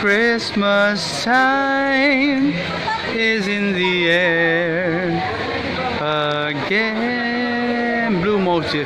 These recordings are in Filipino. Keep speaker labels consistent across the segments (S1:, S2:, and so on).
S1: Christmas time is in the air again. Blue motif.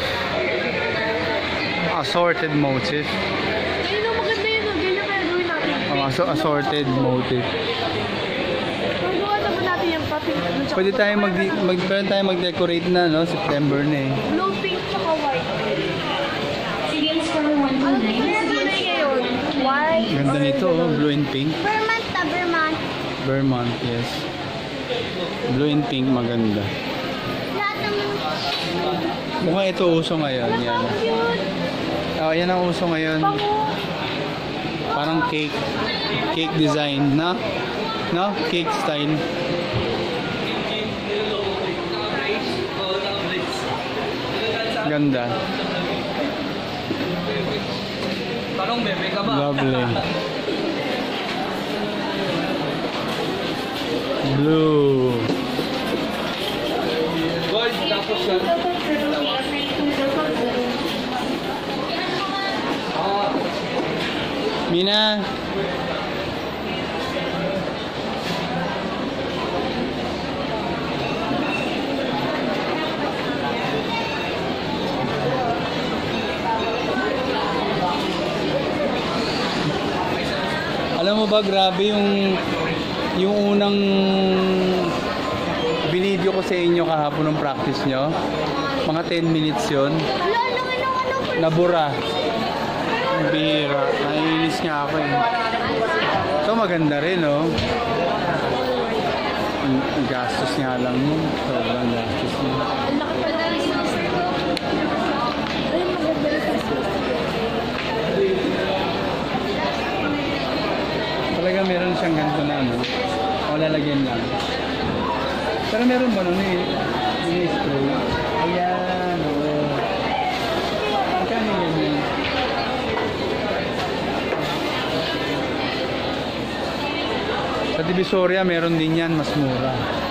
S1: Assorted motif.
S2: Ayun ang maganda yun. Ganyan kaya gawin natin.
S1: Assorted motif.
S2: Magawa naman natin yung pink.
S1: Pwede tayong mag-decorate na, no? September na eh.
S2: Blue, pink, tsaka white.
S3: Sige, score 1 to 9.
S2: Ano ngayon? White
S1: Ganda
S2: or
S1: nito, oh. Blue and pink.
S2: Vermont ta, Vermont.
S1: Vermont, yes. Blue and pink, maganda.
S2: Lahat naman.
S1: Mukhang ito uso ngayon. Yan. Oh, yan ang uso ngayon.
S2: Bango.
S1: Parang cake. Cake design, na? No? Cake style. Ganda.
S4: Parang bebe ka ba?
S1: Lovely. Blue.
S4: Gold, tapos yan.
S1: Mina. Alam mo ba, grabe yung unang binidyo ko sa inyo kahapon ng practice nyo. Mga 10 minutes yun. Nabura. Ang bira. Naiinis nga ako eh. So maganda rin, oh. Ang gastos nga lang mo. Sobrang gastos mo.
S2: Ang laki pa na rin. Ay, maganda rin.
S1: Talaga meron siyang ganito na, no? O lalagyan lang. Pero meron ba nun eh? Yung screw. Ayan, oo. Magkano yan? Sa Divisoria, meron din yan, mas mura.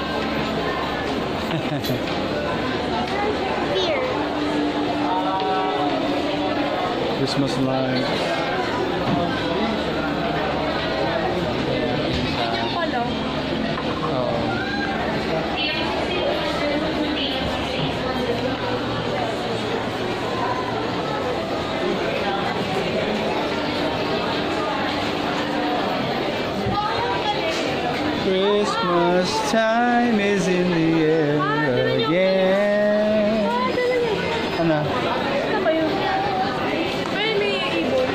S1: Christmas lights.
S2: Ganyan pala.
S1: Oo. Christmas time is in the air again. Ano?
S2: Ano ba yun? May ibon.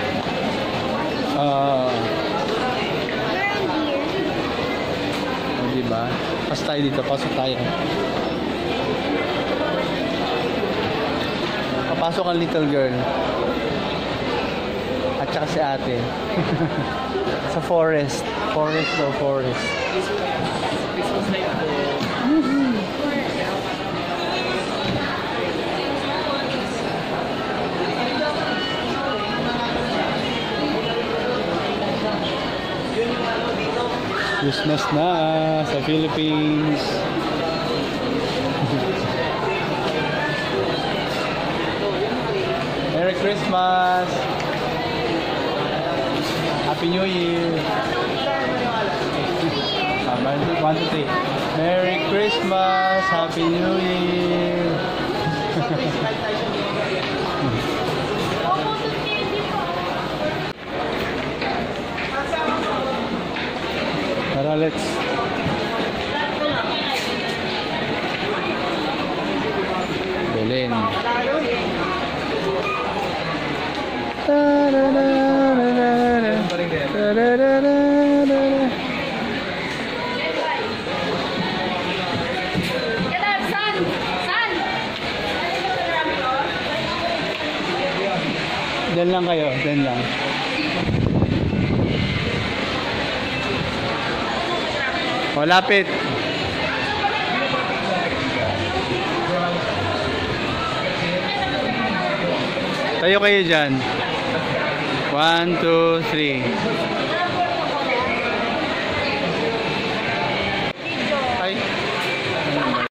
S1: Diba? Pasok tayo dito, pasok tayo. Papasok ang little girl. At saka si ate. Sa forest. Forest daw, forest.
S4: Christmas night po.
S1: Christmas na sa Philippines. Merry Christmas! Happy New Year! 1, 2, 3. Merry Christmas! Happy New Year! Tara, let's. Belen. Diyan lang kayo, diyan lang. O, lapit. Tayo kayo dyan. 1, 2, 3.